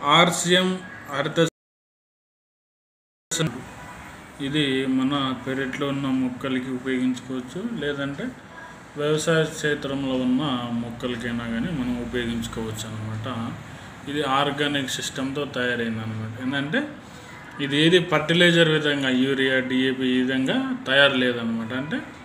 RCM హరిత ఇది మన పెరట్లో ఉన్న మొక్కలకి ఉపయోగించుకోవచ్చు, లేదంటే వ్యవసాయ క్షేత్రంలో ఉన్న మొక్కలకైనా కానీ మనం ఉపయోగించుకోవచ్చు అనమాట. ఇది ఆర్గానిక్ సిస్టంతో తయారైంది అనమాట. ఏంటంటే ఇది ఏది ఫర్టిలైజర్ విధంగా యూరియా, డిఏపి ఈ విధంగా తయారు లేదనమాట. అంటే